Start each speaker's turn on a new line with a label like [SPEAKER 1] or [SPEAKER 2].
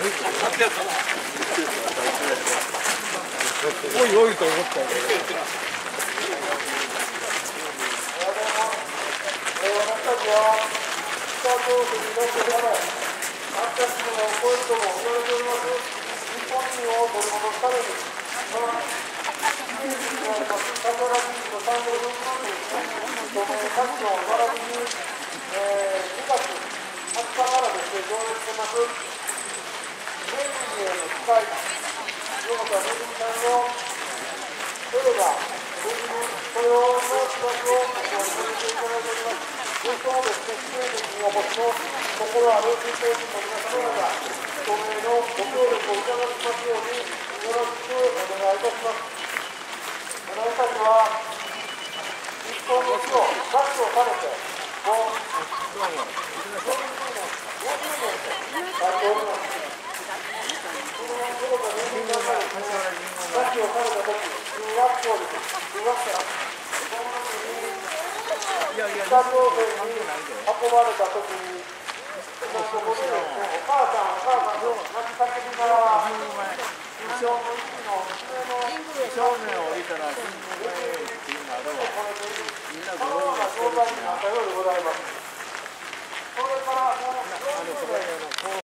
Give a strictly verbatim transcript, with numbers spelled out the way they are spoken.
[SPEAKER 1] おいおいと思ったよ。私たちは北朝鮮になってからはっぴゃくキロを超えるとも言われております日本人を取り戻すために、まあ、イメージにあります桜人と産業分の署名活動並びに、えー、にがつはつかからですね、上映してます明治への機会、横田めぐみさんの映画「めぐみ雇用の知らせ」をご覧させていただいております。ゲストもですね、出演席にお越しの心ある新成人の皆様方、署名のご協力をいただきますようによろしくお願いいたします。私たちは日本の地を奪取をされて、もうよんじゅうねん、ごじゅうねんとなっております。その横田めぐみさんがですね、拉致をされたとき、中学校です。中学生その時に北朝鮮に運ばれたときに、そこでですね、お母さん、お母さんと泣き叫びながら、一生懸